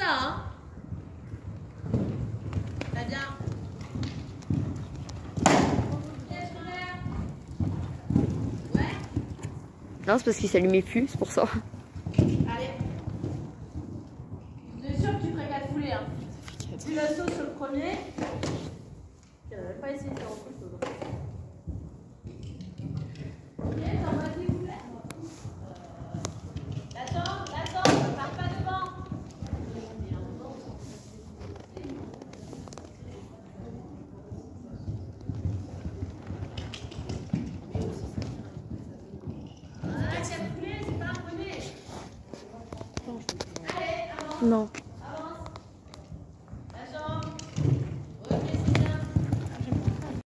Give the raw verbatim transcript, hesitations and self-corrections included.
hein. Très bien. Ouais. Non, c'est parce qu'il s'allumait plus, c'est pour ça. Allez. Je suis sûre que tu ferais quatre foulées. Hein. Tu la sauce sur le premier. Tu n'avais pas essayé de faire autre chose. Ok, t'en vas s'il vous plaît. Attends, attends, ne pars pas devant. Voilà, quatre foulées, c'est pas un poney. Allez, avance. Non.